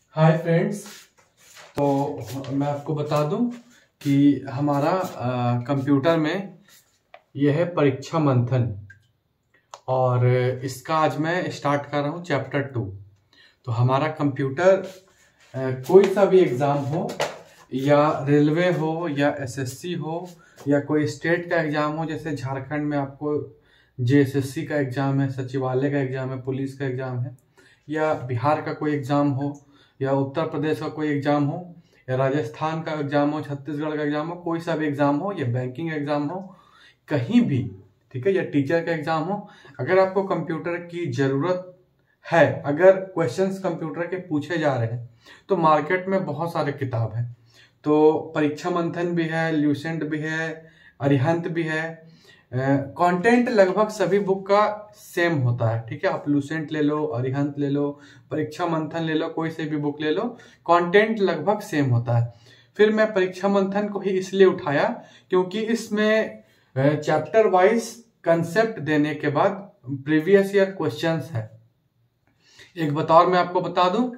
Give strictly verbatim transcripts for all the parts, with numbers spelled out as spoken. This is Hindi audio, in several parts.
Hi friends. तो मैं आपको बता दूं कि हमारा कंप्यूटर में यह है परीक्षा मंथन और इसका आज मैं स्टार्ट कर रहा हूं चैप्टर टू। तो हमारा कंप्यूटर आ, कोई सा भी एग्ज़ाम हो या रेलवे हो या एसएससी हो या कोई स्टेट का एग्ज़ाम हो, जैसे झारखंड में आपको जेएसएससी का एग्ज़ाम है, सचिवालय का एग्ज़ाम है, पुलिस का एग्ज़ाम है, या बिहार का कोई एग्ज़ाम हो या उत्तर प्रदेश का कोई एग्ज़ाम हो या राजस्थान का एग्ज़ाम हो, छत्तीसगढ़ का एग्ज़ाम हो, कोई सा भी एग्ज़ाम हो या बैंकिंग एग्ज़ाम हो, कहीं भी, ठीक है, या टीचर का एग्ज़ाम हो, अगर आपको कंप्यूटर की ज़रूरत है, अगर क्वेश्चंस कंप्यूटर के पूछे जा रहे हैं, तो मार्केट में बहुत सारे किताब हैं। तो परीक्षा मंथन भी है, ल्यूसेंट भी है, अरिहंत भी है। कंटेंट uh, लगभग सभी बुक का सेम होता है, ठीक है। आप लूसेंट ले लो, अरिहंत ले लो, परीक्षा मंथन ले लो, कोई से भी बुक ले लो, कंटेंट लगभग सेम होता है। फिर मैं परीक्षा मंथन को ही इसलिए उठाया क्योंकि इसमें चैप्टर वाइज कंसेप्ट देने के बाद प्रीवियस ईयर क्वेश्चंस है। एक बतौर मैं आपको बता दूं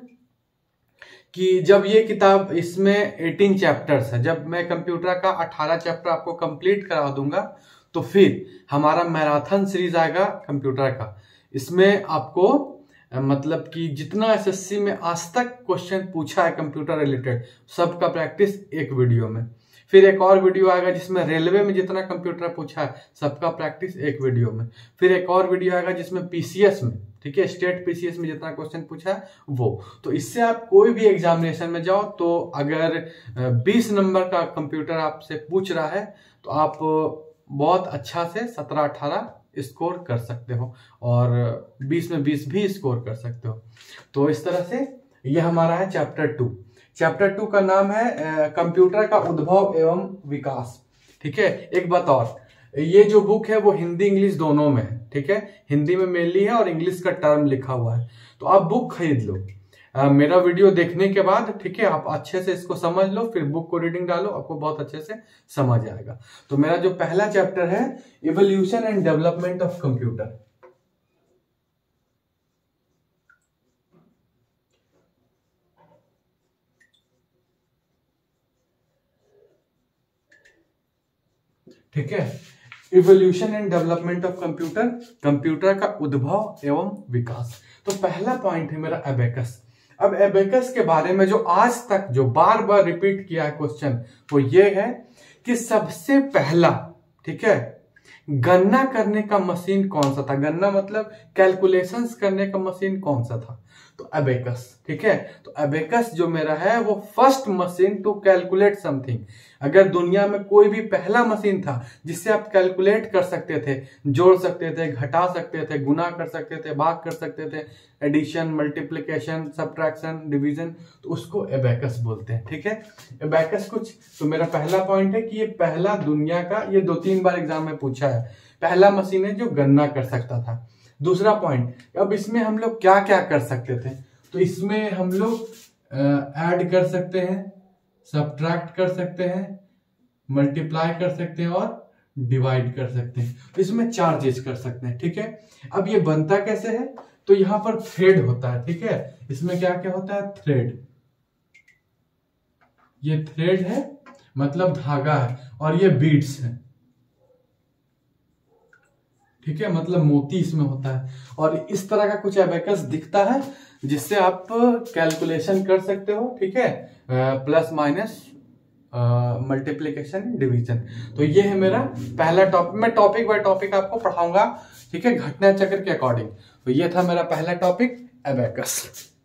कि जब ये किताब, इसमें अठारह चैप्टर्स है, जब मैं कंप्यूटर का अठारह चैप्टर आपको कंप्लीट करा दूंगा तो फिर हमारा मैराथन सीरीज आएगा कंप्यूटर का। इसमें आपको मतलब कि जितना एसएससी में आज तक क्वेश्चन पूछा है कंप्यूटर रिलेटेड, सबका प्रैक्टिस एक वीडियो में। फिर एक और वीडियो आएगा जिसमें रेलवे में जितना कंप्यूटर पूछा है सबका प्रैक्टिस एक वीडियो में। फिर एक और वीडियो आएगा जिसमें पीसीएस में, ठीक है, स्टेट पीसीएस में जितना क्वेश्चन पूछा है वो। तो इससे आप कोई भी एग्जामिनेशन में जाओ तो अगर बीस नंबर का कंप्यूटर आपसे पूछ रहा है तो आप बहुत अच्छा से सत्रह अठारह स्कोर कर सकते हो और बीस में बीस भी स्कोर कर सकते हो। तो इस तरह से यह हमारा है चैप्टर टू। चैप्टर टू का नाम है कंप्यूटर का उद्भव एवं विकास, ठीक है। एक बात और, ये जो बुक है वो हिंदी इंग्लिश दोनों में है, ठीक है। हिंदी में मेनली है और इंग्लिश का टर्म लिखा हुआ है। तो आप बुक खरीद लो आ, मेरा वीडियो देखने के बाद, ठीक है, आप अच्छे से इसको समझ लो, फिर बुक को रीडिंग डालो, आपको बहुत अच्छे से समझ आएगा। तो मेरा जो पहला चैप्टर है evolution and development of computer, ठीक है, evolution and development of computer, computer का उद्भव एवं विकास। तो पहला पॉइंट है मेरा एबेकस। अब एबेकस के बारे में जो आज तक जो बार बार रिपीट किया है क्वेश्चन, वो ये है कि सबसे पहला, ठीक है, गणना करने का मशीन कौन सा था। गणना मतलब कैलकुलेशंस करने का मशीन कौन सा था, तो एबेकस, ठीक है। तो एबेकस जो मेरा है वो first machine to calculate something. अगर दुनिया में कोई भी पहला मशीन था जिससे आप कैलकुलेट कर सकते थे, जोड़ सकते थे, घटा सकते थे, गुना कर सकते थे, भाग कर सकते थे, एडिशन, मल्टीप्लिकेशन, सब्ट्रैक्शन, डिवीजन, तो उसको एबेकस बोलते हैं, ठीक है। एबेकस कुछ, तो मेरा पहला पॉइंट है कि ये पहला दुनिया का, ये दो तीन बार एग्जाम में पूछा है, पहला मशीन है जो गणना कर सकता था। दूसरा पॉइंट, अब इसमें हम लोग क्या क्या कर सकते थे, तो इसमें हम लोग ऐड कर सकते हैं, सब्ट्रैक्ट कर सकते हैं, मल्टीप्लाई कर सकते हैं और डिवाइड कर सकते हैं। तो इसमें चार चीज कर सकते हैं, ठीक है। अब ये बनता कैसे है, तो यहां पर थ्रेड होता है, ठीक है। इसमें क्या क्या होता है, थ्रेड, ये थ्रेड है मतलब धागा है, और ये बीड्स है, ठीक है, मतलब मोती इसमें होता है। और इस तरह का कुछ एबेकस दिखता है जिससे आप कैलकुलेशन कर सकते हो, ठीक है, प्लस माइनस, मल्टीप्लिकेशन, डिवीजन। तो ये है मेरा पहला टॉपिक। मैं टॉपिक बाय टॉपिक आपको पढ़ाऊंगा, ठीक है, घटना चक्र के अकॉर्डिंग। तो ये था मेरा पहला टॉपिक, एबेकस।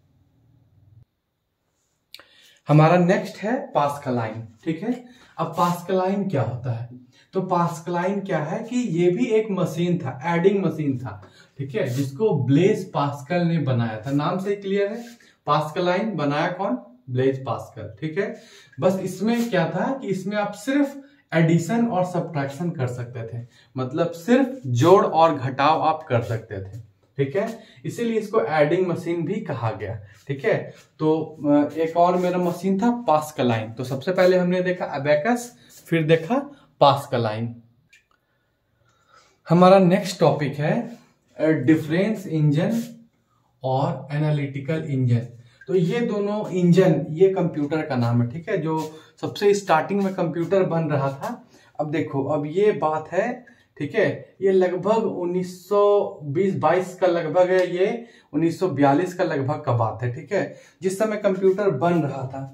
हमारा नेक्स्ट है पास्कल लाइन, ठीक है। अब पास्कल लाइन क्या होता है, तो पास्कल लाइन क्या है कि ये भी एक मशीन था, एडिंग मशीन था, ठीक है, जिसको ब्लेज पास्कल ने बनाया था। नाम से क्लियर है, पास्कल लाइन बनाया कौन, ब्लेज पास्कल, ठीक है। बस इसमें क्या था कि इसमें आप सिर्फ एडिशन और सब्ट्रैक्शन कर सकते थे, मतलब सिर्फ जोड़ और घटाव आप कर सकते थे, ठीक है, इसीलिए इसको एडिंग मशीन भी कहा गया, ठीक है। तो एक और मेरा मशीन था पास्कल लाइन। तो सबसे पहले हमने देखा एबेकस, फिर देखा पास्कल लाइन। हमारा नेक्स्ट टॉपिक है डिफरेंस इंजन और एनालिटिकल इंजन। तो ये दोनों इंजन, ये कंप्यूटर का नाम है, ठीक है, जो सबसे स्टार्टिंग में कंप्यूटर बन रहा था। अब देखो, अब ये बात है, ठीक है, ये लगभग उन्नीस सौ बीस बाईस का लगभग है, ये उन्नीस सौ बयालीस का लगभग का बात है, ठीक है, जिस समय कंप्यूटर बन रहा था।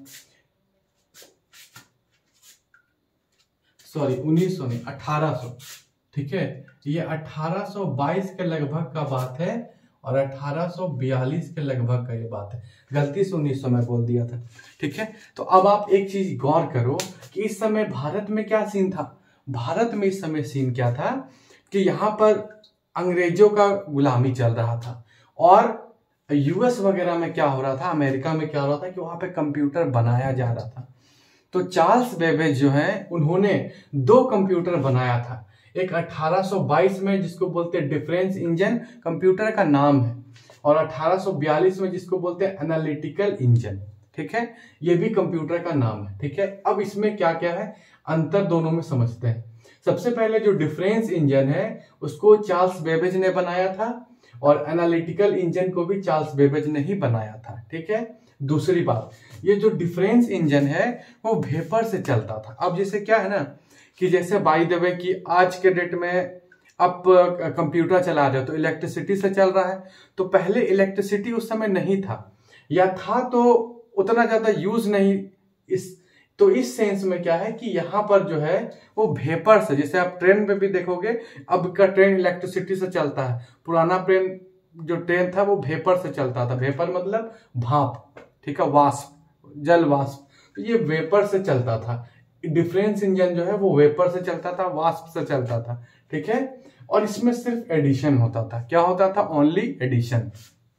सॉरी उन्नीस सौ नहीं, अठारह सौ, ठीक है, ये अठारह सौ बाईस के लगभग का बात है और अठारह सौ बयालीस के लगभग का ये बात है। गलती से उन्नीस सौ में बोल दिया था, ठीक है। तो अब आप एक चीज गौर करो कि इस समय भारत में क्या सीन था। भारत में इस समय सीन क्या था कि यहाँ पर अंग्रेजों का गुलामी चल रहा था और यूएस वगैरह में क्या हो रहा था, अमेरिका में क्या हो रहा था कि वहां पे कंप्यूटर बनाया जा रहा था। तो चार्ल्स बेबेज जो है, उन्होंने दो कंप्यूटर बनाया था, एक अठारह सौ बाईस में जिसको बोलते हैं डिफरेंस इंजन, कंप्यूटर का नाम है, और अठारह सौ बयालीस में जिसको बोलते हैं एनालिटिकल इंजन, ठीक है, ये भी कंप्यूटर का नाम है, ठीक है। अब इसमें क्या क्या है अंतर, दोनों में समझते हैं। सबसे पहले जो डिफरेंस इंजन है उसको चार्ल्स बेबेज ने बनाया था और एनालिटिकल इंजन को भी चार्ल्स बेबेज ने ही बनाया था, ठीक है। दूसरी बात, ये जो डिफरेंस इंजन है वो वेपर से चलता था। अब जैसे क्या है ना कि जैसे बाय द वे कि आज के डेट में आप कंप्यूटर चला रहे हो तो इलेक्ट्रिसिटी से चल रहा है, तो पहले इलेक्ट्रिसिटी उस समय नहीं था, या था तो उतना ज्यादा यूज नहीं। इस तो इस सेंस में क्या है कि यहाँ पर जो है वो वेपर से, जैसे आप ट्रेन में भी देखोगे, अब का ट्रेन इलेक्ट्रिसिटी से चलता है, पुराना ट्रेन जो ट्रेन था वो वेपर से चलता था। वेपर मतलब भाप, ठीक है, वाष्प, जल वाष्प, तो ये वेपर से चलता था। डिफरेंस इंजन जो है वो वेपर से चलता था, वाष्प से चलता था, ठीक है। और इसमें सिर्फ एडिशन होता था। क्या होता था? Only addition.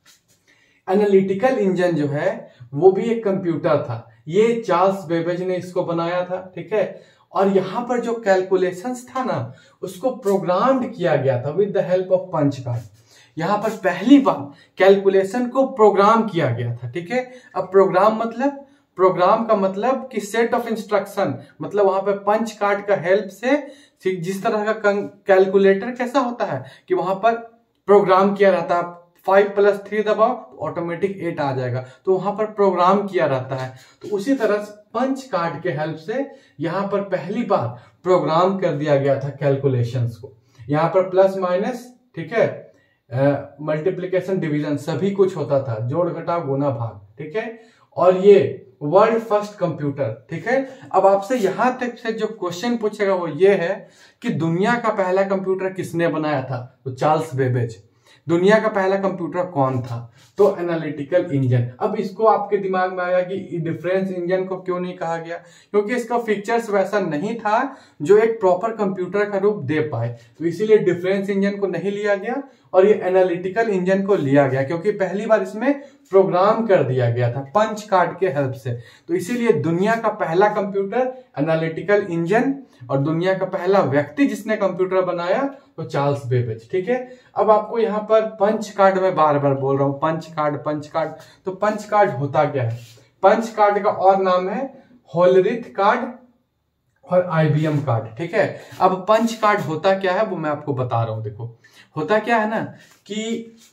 एनालिटिकल इंजन जो है वो भी एक कंप्यूटर था, ये चार्ल्स बेबेज ने इसको बनाया था, ठीक है। और यहां पर जो कैलकुलेशंस था ना उसको प्रोग्राम्ड किया गया था with the help of punch card. यहां पर पहली बार कैलकुलेशन को प्रोग्राम किया गया था, ठीक है। अब प्रोग्राम मतलब, प्रोग्राम का मतलब कि सेट ऑफ इंस्ट्रक्शन, मतलब वहां पे पंच कार्ड का हेल्प से जिस तरह का कैलकुलेटर कैसा होता है कि वहां पर प्रोग्राम किया रहता है, फाइव प्लस थ्री दबाओ तो ऑटोमेटिक एट आ जाएगा, तो वहां पर प्रोग्राम किया रहता है। तो उसी तरह पंच कार्ड के हेल्प से यहां पर पहली बार प्रोग्राम कर दिया गया था कैलकुलेशंस को। यहां पर प्लस माइनस, ठीक है, मल्टीप्लीकेशन डिवीजन सभी कुछ होता था, जोड़ घटाव गुना भाग, ठीक है। और ये वर्ल्ड फर्स्ट कंप्यूटर, ठीक है। अब आपसे यहां तक से जो क्वेश्चन पूछेगा वो ये है कि दुनिया का पहला कंप्यूटर किसने बनाया था? तो चार्ल्स बेबेज। दुनिया का पहला कंप्यूटर कौन था? तो एनालिटिकल इंजन। अब इसको आपके दिमाग में आया कि डिफरेंस इंजन को क्यों नहीं कहा गया? क्योंकि इसका फीचर्स वैसा नहीं था जो एक प्रॉपर कंप्यूटर का रूप दे पाए, तो इसीलिए डिफरेंस इंजन को नहीं लिया गया और ये एनालिटिकल इंजन को लिया गया, क्योंकि पहली बार इसमें प्रोग्राम कर दिया गया था पंच कार्ड के हेल्प से। तो इसीलिए दुनिया का पहला कंप्यूटर एनालिटिकल इंजन, और दुनिया का पहला व्यक्ति जिसने कंप्यूटर बनाया तो चार्ल्स बेबेज, ठीक है। अब आपको यहाँ पर पंच कार्ड में बार बार बोल रहा हूं, पंच कार्ड पंच कार्ड। तो पंच कार्ड होता क्या है? पंच कार्ड का और नाम है होलरिथ कार्ड और आईबीएम कार्ड, ठीक है। अब पंच कार्ड होता क्या है वो मैं आपको बता रहा हूं। देखो होता क्या है ना कि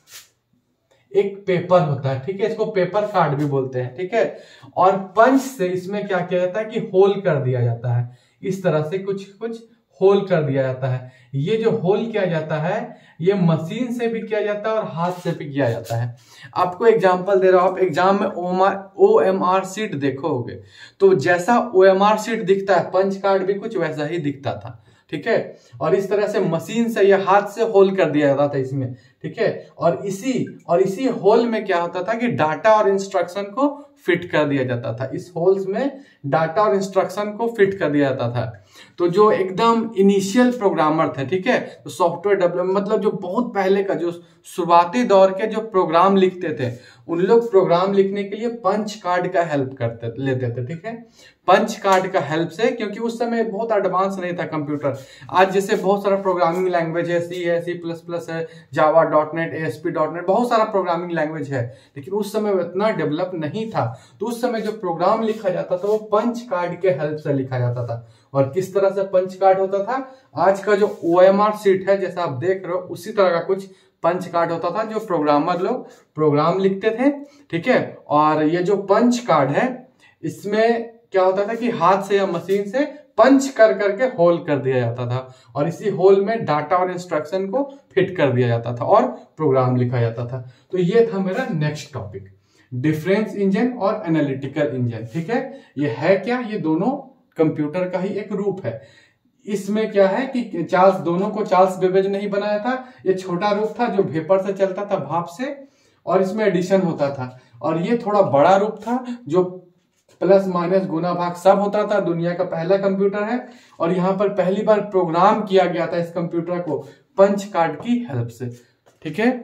एक पेपर होता है, ठीक है, इसको पेपर कार्ड भी बोलते हैं, ठीक है। और पंच से इसमें क्या किया जाता है कि होल कर दिया जाता है, इस तरह से कुछ कुछ होल कर दिया जाता है। ये जो होल किया जाता है ये मशीन से भी किया जाता है और हाथ से भी किया जाता है। आपको एग्जांपल दे रहा हूं, आप एग्जाम में ओ एम आर सीट देखोगे तो जैसा ओ एम आर सीट दिखता है पंच कार्ड भी कुछ वैसा ही दिखता था, ठीक है। और इस तरह से मशीन से या हाथ से होल कर दिया जाता था इसमें, ठीक है। और इसी और इसी होल में क्या होता था कि डाटा और इंस्ट्रक्शन को फिट कर दिया जाता था। इस होल्स में डाटा और इंस्ट्रक्शन को फिट कर दिया जाता था। तो जो एकदम इनिशियल प्रोग्रामर थे, ठीक है, तो सॉफ्टवेयर डेवलपमेंट मतलब जो बहुत पहले का, जो शुरुआती दौर के जो प्रोग्राम लिखते थे, उन लोग प्रोग्राम लिखने के लिए पंच कार्ड का हेल्प करते लेते थे, ठीक है। पंच कार्ड का हेल्प से, क्योंकि उस समय बहुत एडवांस नहीं था कंप्यूटर। आज जैसे बहुत सारा प्रोग्रामिंग लैंग्वेज है, सी है, सी प्लस प्लस है, Java dot net, A S P dot net, बहुत सारा प्रोग्रामिंग लैंग्वेज है, लेकिन उस समय इतना डेवलप नहीं था। तो उस समय जो प्रोग्राम लिखा जाता था वो पंच कार्ड के हेल्प से लिखा जाता था। और किस तरह से पंच कार्ड होता था? आज का जो ओ एम आर सीट है जैसा आप देख रहे हो उसी तरह का कुछ पंच कार्ड होता था जो प्रोग्रामर लोग प्रोग्राम लिखते थे, ठीक है। और ये जो पंच कार्ड है इसमें क्या होता था कि हाथ से या मशीन से पंच कर करके होल कर दिया जाता था और इसी होल में डाटा और इंस्ट्रक्शन को फिट कर दिया जाता था और प्रोग्राम लिखा जाता था। तो ये था मेरा नेक्स्ट टॉपिक, डिफरेंस इंजन और एनालिटिकल इंजन, ठीक है। ये है क्या, ये दोनों कंप्यूटर का ही एक रूप है। इसमें क्या है कि चार्ल्स दोनों को चार्ल्स बेबेज ने ही बनाया था। ये छोटा रूप था जो वेपर से चलता था, भाप से, और इसमें एडिशन होता था। और ये थोड़ा बड़ा रूप था जो प्लस माइनस गुना भाग सब होता था। दुनिया का पहला कंप्यूटर है और यहाँ पर पहली बार प्रोग्राम किया गया था इस कंप्यूटर को पंच कार्ड की हेल्प से, ठीक है।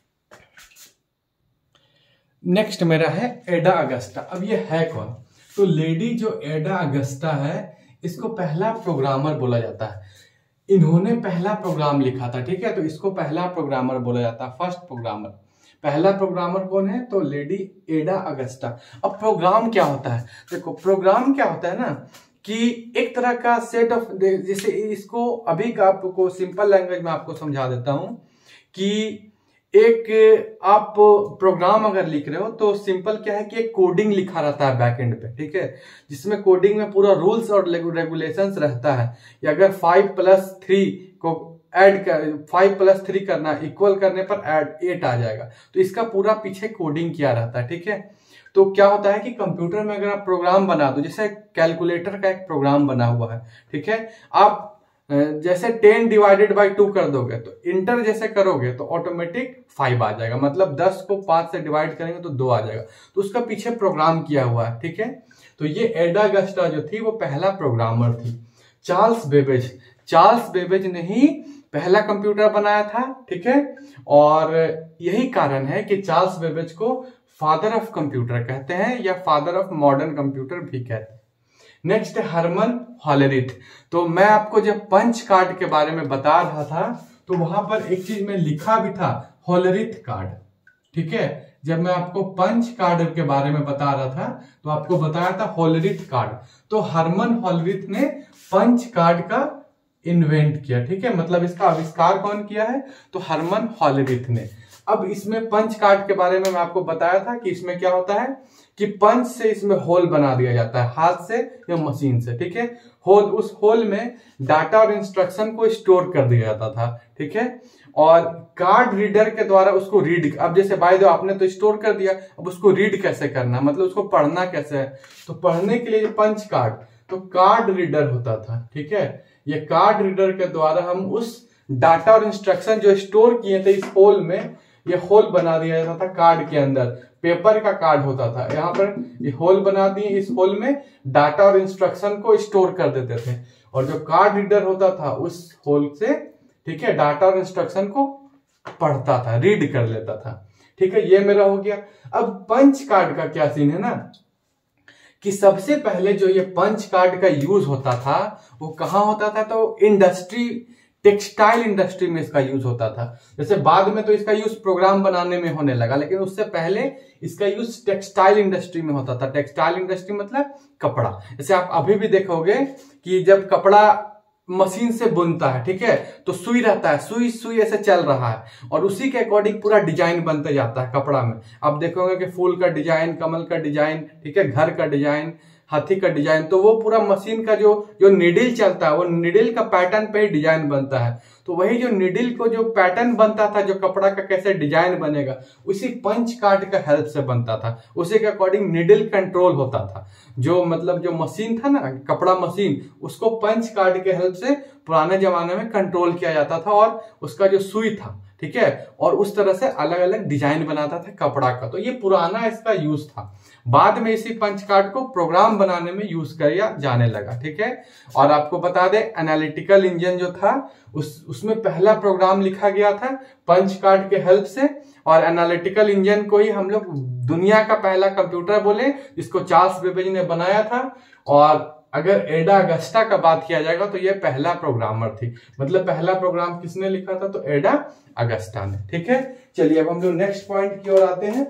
नेक्स्ट मेरा है एडा अगस्टा। अब ये है कौन? तो लेडी जो एडा अगस्टा है इसको पहला प्रोग्रामर बोला जाता है। इन्होंने पहला प्रोग्राम लिखा था, ठीक है। तो इसको पहला प्रोग्रामर बोला जाता है, फर्स्ट प्रोग्रामर। पहला प्रोग्रामर कौन है? तो लेडी एडा अगस्टा। अब प्रोग्राम क्या होता है? देखो प्रोग्राम क्या होता है ना कि एक तरह का सेट ऑफ, जैसे इसको अभी का आपको सिंपल लैंग्वेज में आपको समझा देता हूं कि एक आप प्रोग्राम अगर लिख रहे हो तो सिंपल क्या है कि एक कोडिंग लिखा रहता है बैक एंड पे, ठीक है, जिसमें कोडिंग में पूरा रूल्स और रेगुलेशंस रहता है कि अगर फाइव प्लस थ्री को ऐड कर फाइव प्लस थ्री करना इक्वल करने पर ऐड एट आ जाएगा। तो इसका पूरा पीछे कोडिंग किया रहता है, ठीक है। तो क्या होता है कि कंप्यूटर में अगर आप प्रोग्राम बना दो, जैसे कैलकुलेटर का एक प्रोग्राम बना हुआ है, ठीक है, आप जैसे टेन डिवाइडेड बाई टू कर दोगे तो इंटर जैसे करोगे तो ऑटोमेटिक फाइव आ जाएगा, मतलब दस को पांच से डिवाइड करेंगे तो दो आ जाएगा। तो उसका पीछे प्रोग्राम किया हुआ है, ठीक है। तो ये एडा अगस्टा जो थी वो पहला प्रोग्रामर थी। चार्ल्स बेबेज चार्ल्स बेबेज ने ही पहला कंप्यूटर बनाया था, ठीक है। और यही कारण है कि चार्ल्स बेबेज को फादर ऑफ कंप्यूटर कहते हैं या फादर ऑफ मॉडर्न कंप्यूटर भी कहते हैं। नेक्स्ट है हरमन हॉलेरिथ। तो मैं आपको जब पंच कार्ड के बारे में बता रहा था तो वहां पर एक चीज में लिखा भी था, हॉलेरिथ कार्ड, ठीक है। जब मैं आपको पंच कार्ड के बारे में बता रहा था तो आपको बताया था हॉलेरिथ कार्ड। तो हरमन हॉलेरिथ ने पंच कार्ड का इन्वेंट किया, ठीक है, मतलब इसका आविष्कार कौन किया है? तो हरमन हॉलेरिथ ने। अब इसमें पंच कार्ड के बारे में मैं आपको बताया था कि इसमें क्या होता है कि पंच से इसमें होल बना दिया जाता है, हाथ से या मशीन से, ठीक है। होल, उस होल में डाटा और इंस्ट्रक्शन को स्टोर कर दिया जाता था, ठीक है। और कार्ड रीडर के द्वारा उसको रीड, अब जैसे बाय द आपने तो स्टोर कर दिया, अब उसको रीड कैसे करना, मतलब उसको पढ़ना कैसे है? तो पढ़ने के लिए पंच कार्ड, तो कार्ड रीडर होता था, ठीक है। ये कार्ड रीडर के द्वारा हम उस डाटा और इंस्ट्रक्शन जो स्टोर किए थे इस होल में, ये होल बना दिया जाता था कार्ड के अंदर। पेपर का कार्ड होता था, यहाँ पर ये होल बना दिए, इस होल में डाटा और इंस्ट्रक्शन को स्टोर कर देते थे और जो कार्ड रीडर होता था उस होल से, ठीक है, डाटा और इंस्ट्रक्शन को पढ़ता था, रीड कर लेता था, ठीक है। ये मेरा हो गया। अब पंच कार्ड का क्या सीन है ना कि सबसे पहले जो ये पंच कार्ड का यूज होता था वो कहाँ होता था? तो इंडस्ट्री, टेक्सटाइल इंडस्ट्री में इसका यूज होता था। जैसे बाद में तो इसका यूज प्रोग्राम बनाने में होने लगा, लेकिन उससे पहले इसका यूज टेक्सटाइल इंडस्ट्री में होता था। टेक्सटाइल इंडस्ट्री मतलब कपड़ा। जैसे आप अभी भी देखोगे कि जब कपड़ा मशीन से बुनता है, ठीक है, तो सुई रहता है, सुई सुई ऐसे चल रहा है और उसी के अकॉर्डिंग पूरा डिजाइन बनते जाता है कपड़ा में। आप देखोगे कि फूल का डिजाइन, कमल का डिजाइन, ठीक है, घर का डिजाइन, हाथी का डिजाइन, तो वो पूरा मशीन का जो जो निडिल चलता है वो निडिल का पैटर्न पे ही डिजाइन बनता है। तो वही जो निडिल को जो पैटर्न बनता था, जो कपड़ा का कैसे डिजाइन बनेगा, उसी पंच कार्ड का हेल्प से बनता था। उसी के अकॉर्डिंग निडिल कंट्रोल होता था। जो मतलब जो मशीन था ना, कपड़ा मशीन, उसको पंच कार्ड के हेल्प से पुराने जमाने में कंट्रोल किया जाता था और उसका जो सुई था, ठीक है, और उस तरह से अलग अलग डिजाइन बनाता था कपड़ा का। तो ये पुराना इसका यूज था। बाद में इसी पंच कार्ड को प्रोग्राम बनाने में यूज किया जाने लगा, ठीक है। और आपको बता दें एनालिटिकल इंजन जो था उस उसमें पहला प्रोग्राम लिखा गया था पंच कार्ड के हेल्प से। और एनालिटिकल इंजन को ही हम लोग दुनिया का पहला कंप्यूटर बोले, जिसको चार्ल्स बेबेज ने बनाया था। और अगर एडा अगस्टा का बात किया जाएगा तो ये पहला प्रोग्रामर थी, मतलब पहला प्रोग्राम किसने लिखा था? तो एडा अगस्टा ने, ठीक है। चलिए अब हम लोग नेक्स्ट पॉइंट की ओर आते हैं।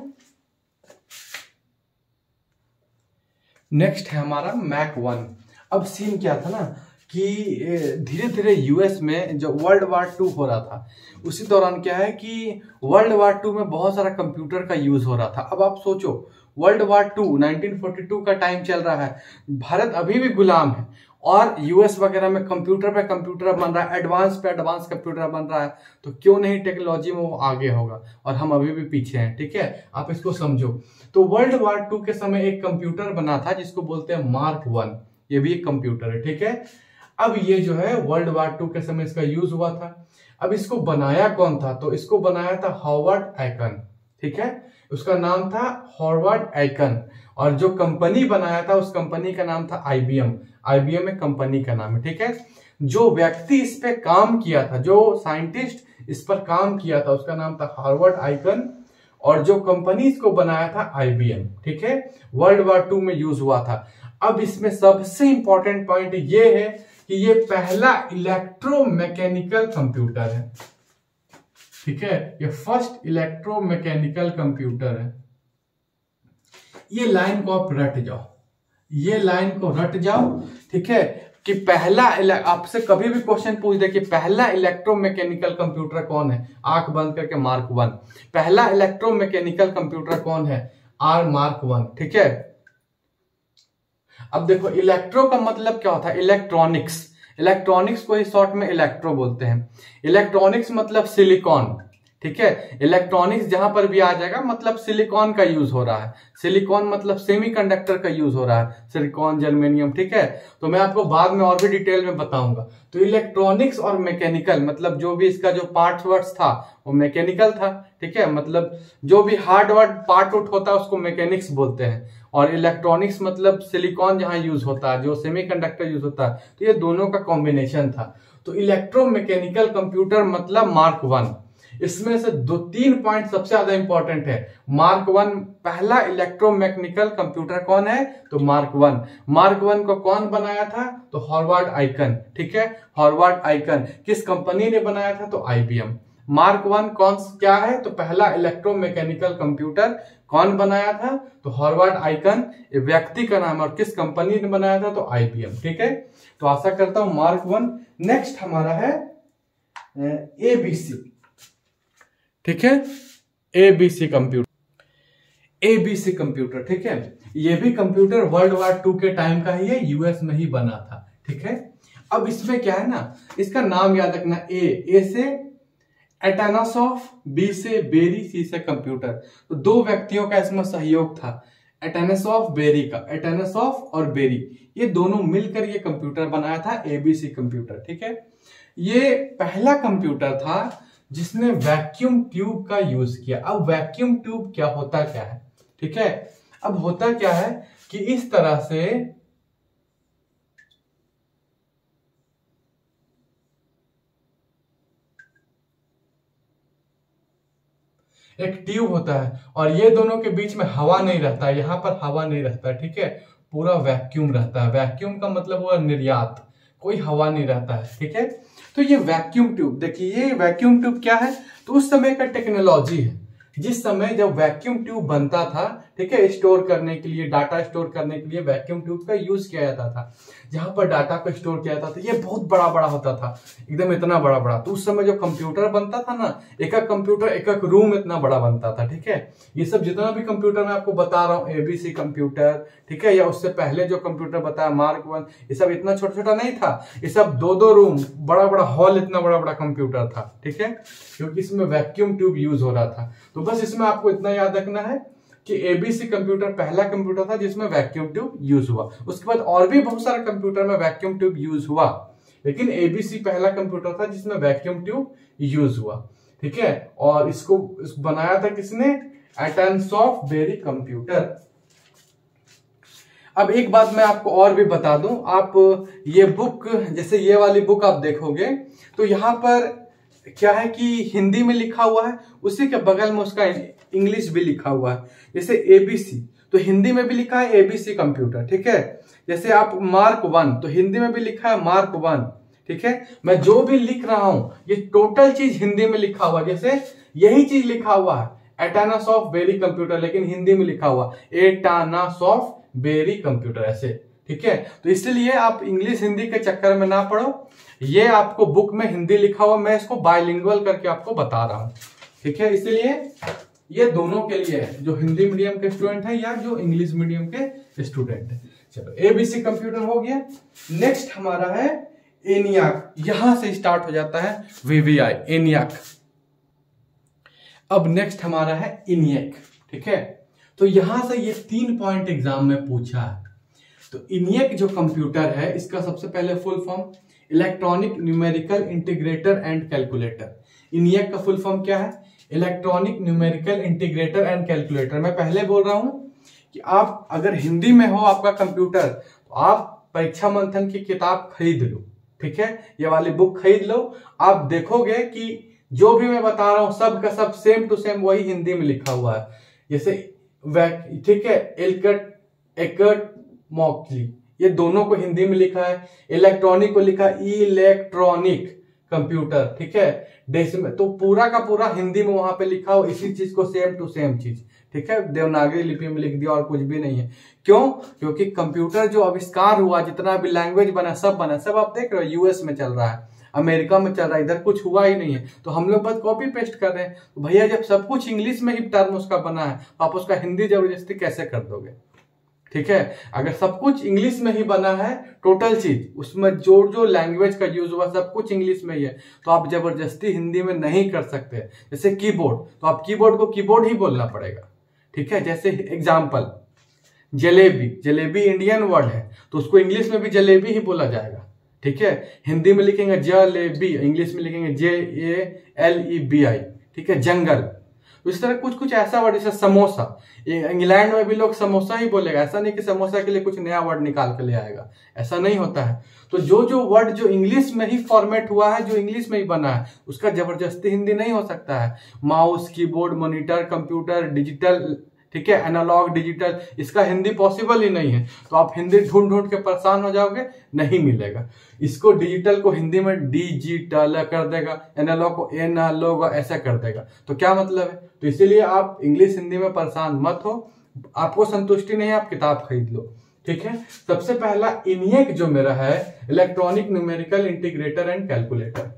नेक्स्ट है हमारा मैक वन। अब सीन क्या था ना कि धीरे धीरे यूएस में जो वर्ल्ड वार टू हो रहा था उसी दौरान क्या है कि वर्ल्ड वार टू में बहुत सारा कंप्यूटर का यूज हो रहा था। अब आप सोचो world war two nineteen forty two का टाइम चल रहा है, भारत अभी भी गुलाम है और यूएस वगैरह में कंप्यूटर पे कंप्यूटर बन रहा है, एडवांस पे एडवांस कंप्यूटर बन रहा है, तो क्यों नहीं टेक्नोलॉजी में वो आगे होगा और हम अभी भी पीछे हैं। ठीक है, आप इसको समझो। तो वर्ल्ड वार टू के समय एक कंप्यूटर बना था जिसको बोलते हैं मार्क वन, ये भी एक कंप्यूटर है। ठीक है, अब ये जो है वर्ल्ड वार टू के समय इसका यूज हुआ था। अब इसको बनाया कौन था, तो इसको बनाया था हॉवर्ड आइकन। ठीक है, उसका नाम था हॉवर्ड आइकन और जो कंपनी बनाया था उस कंपनी का नाम था आईबीएम। आईबीएम एक कंपनी का नाम है। ठीक है, जो व्यक्ति इस पे काम किया था, जो साइंटिस्ट इस पर काम किया था उसका नाम था हॉवर्ड आइकन और जो कंपनी इसको बनाया था आईबीएम। ठीक है, वर्ल्ड वार टू में यूज हुआ था। अब इसमें सबसे इंपॉर्टेंट पॉइंट ये है कि ये पहला इलेक्ट्रोमैकेनिकल कंप्यूटर है। ठीक है, ये फर्स्ट इलेक्ट्रोमैकेनिकल कंप्यूटर है। ये लाइन को आप रट जाओ, ये लाइन को रट जाओ। ठीक है, कि पहला, आपसे कभी भी क्वेश्चन पूछ दे कि पहला इलेक्ट्रोमैकेनिकल कंप्यूटर कौन है, आंख बंद करके मार्क वन। पहला इलेक्ट्रोमैकेनिकल कंप्यूटर कौन है, आर मार्क वन। ठीक है, अब देखो इलेक्ट्रो का मतलब क्या होता है, इलेक्ट्रॉनिक्स। इलेक्ट्रॉनिक्स को ही शॉर्ट में इलेक्ट्रो बोलते हैं। इलेक्ट्रॉनिक्स मतलब सिलिकॉन। ठीक है, इलेक्ट्रॉनिक्स जहां पर भी आ जाएगा मतलब सिलिकॉन का यूज हो रहा है। सिलिकॉन मतलब सेमीकंडक्टर का यूज हो रहा है, सिलिकॉन, जर्मेनियम। ठीक है, तो मैं आपको बाद में और भी डिटेल में बताऊंगा। तो इलेक्ट्रॉनिक्स और मैकेनिकल मतलब जो भी इसका जो पार्ट वर्ड्स था वो मैकेनिकल था। ठीक है, मतलब जो भी हार्ड वर्ड पार्ट उठ होता है उसको मैकेनिक्स बोलते हैं और इलेक्ट्रॉनिक्स मतलब सिलिकॉन जहां यूज होता है, जो सेमीकंडक्टर यूज होता है, तो ये दोनों का कॉम्बिनेशन था। तो इलेक्ट्रोमैकेनिकल कंप्यूटर मतलब मार्क वन। इसमें से दो तीन पॉइंट सबसे ज्यादा इंपॉर्टेंट है। मार्क वन, पहला इलेक्ट्रोमैकेनिकल कंप्यूटर कौन है, तो मार्क वन। मार्क वन को कौन बनाया था, तो हॉवर्ड आइकन। ठीक है, हॉवर्ड आइकन। किस कंपनी ने बनाया था, तो आईबीएम। मार्क वन कौन क्या है, तो पहला इलेक्ट्रोमैकेनिकल कंप्यूटर कौन बनाया था, तो हॉवर्ड आइकन व्यक्ति का नाम, और किस कंपनी ने बनाया था, तो आईबीएम। ठीक है, तो आशा करता हूं मार्क वन। नेक्स्ट हमारा है एबीसी। ठीक है, एबीसी कंप्यूटर। एबीसी कंप्यूटर, ठीक है, ये भी कंप्यूटर वर्ल्ड वार टू के टाइम का ही है, यूएस में ही बना था। ठीक है, अब इसमें क्या है ना, इसका नाम याद रखना, ए ए से एटानासॉफ, बी से बेरी, सी से कंप्यूटर। तो दो व्यक्तियों का इसमें सहयोग था, एटानासॉफ बेरी का। एटानासॉफ और बेरी ये दोनों मिलकर ये कंप्यूटर बनाया था, एबीसी कंप्यूटर। ठीक है, ये पहला कंप्यूटर था जिसने वैक्यूम ट्यूब का यूज किया। अब वैक्यूम ट्यूब क्या होता क्या है, ठीक है, अब होता क्या है कि इस तरह से एक ट्यूब होता है और ये दोनों के बीच में हवा नहीं रहता है, यहां पर हवा नहीं रहता है। ठीक है, पूरा वैक्यूम रहता है। वैक्यूम का मतलब हुआ निर्यात, कोई हवा नहीं रहता है। ठीक है, तो ये वैक्यूम ट्यूब, देखिए ये वैक्यूम ट्यूब क्या है, तो उस समय का टेक्नोलॉजी है। जिस समय जब वैक्यूम ट्यूब बनता था, ठीक है, स्टोर करने के लिए, डाटा स्टोर करने के लिए वैक्यूम ट्यूब का यूज किया जाता था। जहां पर डाटा को स्टोर किया जाता था, ये बहुत बड़ा बड़ा होता था, एकदम इतना बड़ा बड़ा। तो उस समय जो कंप्यूटर बनता था ना, एक एक कंप्यूटर एक एक रूम इतना बड़ा बनता था। ठीक है, ये सब जितना भी कंप्यूटर मैं आपको बता रहा हूँ, एबीसी कंप्यूटर, ठीक है, या उससे पहले जो कंप्यूटर बताया मार्क वन, ये सब इतना छोटा छोटा नहीं था, ये सब दो दो रूम, बड़ा बड़ा हॉल, इतना बड़ा बड़ा कंप्यूटर था। ठीक है, क्योंकि इसमें वैक्यूम ट्यूब यूज हो रहा था। तो बस इसमें आपको इतना याद रखना है कि एबीसी कंप्यूटर पहला कंप्यूटर था जिसमें वैक्यूम ट्यूब यूज हुआ। उसके बाद और भी बहुत सारे कंप्यूटर में वैक्यूम ट्यूब यूज हुआ, लेकिन एबीसी पहला कंप्यूटर था जिसमें वैक्यूम ट्यूब यूज हुआ। ठीक है, और इसको इस बनाया था किसने, एटनसॉफ बेरी कंप्यूटर। अब एक बात मैं आपको और भी बता दूं, आप ये बुक, जैसे ये वाली बुक आप देखोगे तो यहां पर क्या है कि हिंदी में लिखा हुआ है, उसी के बगल में उसका इंग्लिश भी लिखा हुआ है। जैसे एबीसी तो हिंदी में भी लिखा है एबीसी कंप्यूटर। ठीक है, जैसे आप मार्क वन तो हिंदी में भी लिखा है मार्क वन। ठीक है, मैं जो भी लिख रहा हूं ये टोटल चीज हिंदी में लिखा हुआ, जैसे यही चीज लिखा हुआ है एटानासॉफ बेरी कंप्यूटर, लेकिन हिंदी में लिखा हुआ एटानासॉफ बेरी कंप्यूटर ऐसे। ठीक है। तो इसलिए आप इंग्लिश हिंदी के चक्कर में ना पड़ो, ये आपको बुक में हिंदी लिखा हुआ, मैं इसको बायलिंगुअल करके आपको बता रहा हूं, ठीक है। इसलिए ये दोनों के लिए है, जो हिंदी मीडियम के स्टूडेंट है या जो इंग्लिश मीडियम के स्टूडेंट है। चलो एबीसी कंप्यूटर हो गया। नेक्स्ट हमारा है एनियाक, यहां से स्टार्ट हो जाता है वीवीआई, एनियाक। अब नेक्स्ट हमारा है इनियक, ठीक है। तो यहां से ये तीन पॉइंट एग्जाम में पूछा है। तो इनियक जो कंप्यूटर है, इसका सबसे पहले full form electronic numerical integrator and calculator. ENIAC का फुल फॉर्म क्या है? Electronic numerical integrator and calculator. मैं पहले बोल रहा हूं कि आप अगर हिंदी में हो आपका कंप्यूटर, तो आप परीक्षा मंथन की किताब खरीद लो, ठीक है, ये वाली बुक खरीद लो। आप देखोगे कि जो भी मैं बता रहा हूं सब का सब सेम टू सेम वही हिंदी में लिखा हुआ है। जैसे ठीक है, एलकट, एकट, मॉकली, ये दोनों को हिंदी में लिखा है। इलेक्ट्रॉनिक को लिखा इलेक्ट्रॉनिक कंप्यूटर, ठीक है, डेसिमल, तो पूरा का पूरा हिंदी में वहां पे लिखा हो इसी चीज को, सेम टू सेम चीज, ठीक है। देवनागरी लिपि में लिख दिया और कुछ भी नहीं है। क्यों? क्योंकि कंप्यूटर जो आविष्कार हुआ, जितना भी लैंग्वेज बना, सब बना, सब आप देख रहे हो यूएस में चल रहा है, अमेरिका में चल रहा है, इधर कुछ हुआ ही नहीं है। तो हम लोग बस कॉपी पेस्ट कर रहे हैं। तो भैया जब सब कुछ इंग्लिश में ही टर्म उसका बना है, तो आप उसका हिंदी जबरदस्ती कैसे कर दोगे? ठीक है, अगर सब कुछ इंग्लिश में ही बना है, टोटल चीज उसमें जो जो लैंग्वेज का यूज हुआ सब कुछ इंग्लिश में ही है, तो आप जबरदस्ती हिंदी में नहीं कर सकते। जैसे कीबोर्ड, तो आप कीबोर्ड को कीबोर्ड ही बोलना पड़ेगा, ठीक है। जैसे example jalebi, jalebi Indian word है, तो उसको इंग्लिश में भी जलेबी ही बोला जाएगा, ठीक है। हिंदी में लिखेंगे जलेबी, इंग्लिश में लिखेंगे जे A L E B I, ठीक है। जंगल, इस तरह कुछ कुछ ऐसा वर्ड, जैसे समोसा, इंग्लैंड में भी लोग समोसा ही बोलेगा, ऐसा नहीं कि समोसा के लिए कुछ नया वर्ड निकाल के ले आएगा, ऐसा नहीं होता है। तो जो जो वर्ड जो इंग्लिश में ही फॉर्मेट हुआ है, जो इंग्लिश में ही बना है, उसका जबरदस्ती हिंदी नहीं हो सकता है। Mouse, keyboard, monitor, computer, digital, ठीक है, एनालॉग, डिजिटल, इसका हिंदी पॉसिबल ही नहीं है। तो आप हिंदी ढूंढ ढूंढ के परेशान हो जाओगे, नहीं मिलेगा। इसको डिजिटल को हिंदी में डिजिटल कर देगा, एनालॉग को एनालॉग ऐसा कर देगा। तो क्या मतलब है? तो इसीलिए आप इंग्लिश हिंदी में परेशान मत हो। आपको संतुष्टि नहीं है, आप किताब खरीद लो, ठीक है। सबसे पहला इनियक जो मेरा है, electronic numerical integrator and calculator,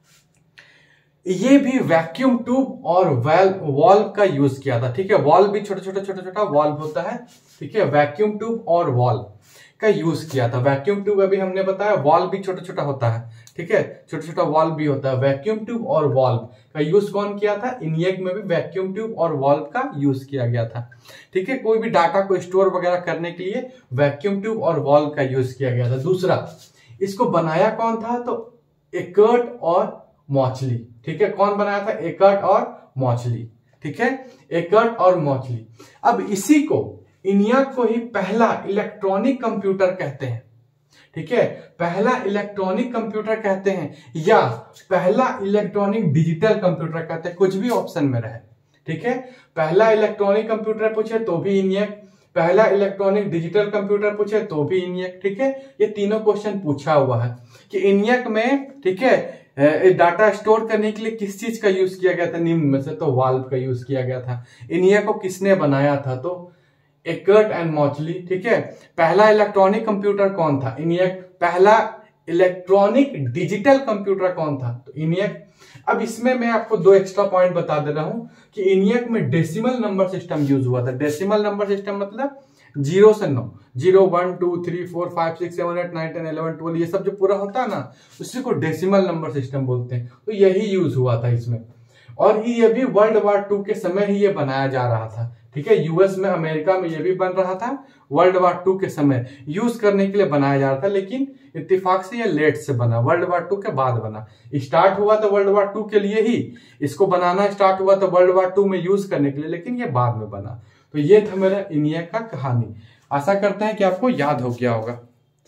ये भी वैक्यूम ट्यूब और वॉल्व का यूज किया था, ठीक है। वॉल्व भी छोटा छोटा छोटा छोटा वॉल्व होता है, ठीक है। वैक्यूम ट्यूब और वॉल्व का यूज किया था। वैक्यूम ट्यूब अभी हमने बताया, वॉल्व भी छोटा छोटा होता है, ठीक है, छोटा छोटा वॉल्व भी होता है। वैक्यूम ट्यूब और वॉल्व का यूज कौन किया था? इनियक में भी वैक्यूम ट्यूब और वॉल्व का यूज किया गया था, ठीक है। कोई भी डाटा को स्टोर वगैरह करने के लिए वैक्यूम ट्यूब और वॉल्व का यूज किया गया था। दूसरा, इसको बनाया कौन था? तो एकर्ट और मॉचली, ठीक है। कौन बनाया था? एकर्ट और मॉचली, ठीक है, एकर्ट और मॉचली। अब इसी को, इनियक को ही पहला इलेक्ट्रॉनिक कंप्यूटर कहते हैं, ठीक है। पहला इलेक्ट्रॉनिक कंप्यूटर कहते हैं या पहला इलेक्ट्रॉनिक डिजिटल कंप्यूटर कहते हैं, कुछ भी ऑप्शन में रहे, ठीक है। पहला इलेक्ट्रॉनिक कंप्यूटर पूछे तो भी इनियक, पहला इलेक्ट्रॉनिक डिजिटल कंप्यूटर पूछे तो भी इनियक, ठीक है। ये तीनों क्वेश्चन पूछा हुआ है कि इनियक में, ठीक है, डाटा स्टोर करने के लिए किस चीज का यूज किया गया था? निम्न में से तो वाल्व का यूज किया गया था। इनियक को किसने बनाया था? तो एकर्ट एंड मॉचली, ठीक है। पहला इलेक्ट्रॉनिक कंप्यूटर कौन था? इनियक। पहला इलेक्ट्रॉनिक डिजिटल कंप्यूटर कौन था? तो इनियक। अब इसमें मैं आपको दो एक्स्ट्रा पॉइंट बता दे रहा हूं कि इनियक में डेसिमल नंबर सिस्टम यूज हुआ था। डेसिमल नंबर सिस्टम मतलब जीरो से नौ, zero one two three four five six seven eight nine ten eleven twelve, ये सब जो पूरा होता है ना, उसी को डेसिमल नंबर सिस्टम बोलते हैं। तो यही यूज हुआ था इसमें, और ये भी वर्ल्ड वार टू के समय ही ये बनाया जा रहा था, ठीक है। यूएस में, अमेरिका में ये भी बन रहा था, वर्ल्ड वार टू के समय यूज करने के लिए बनाया जा रहा था। लेकिन इत्तेफाक से ये लेट से बना, वर्ल्ड वार टू के बाद बना। स्टार्ट हुआ तो वर्ल्ड वार टू के लिए ही, इसको बनाना स्टार्ट हुआ तो वर्ल्ड वार टू में यूज करने के लिए, लेकिन ये बाद में बना। तो ये था मेरा इनियक का कहानी। आशा करते हैं कि आपको याद हो गया होगा।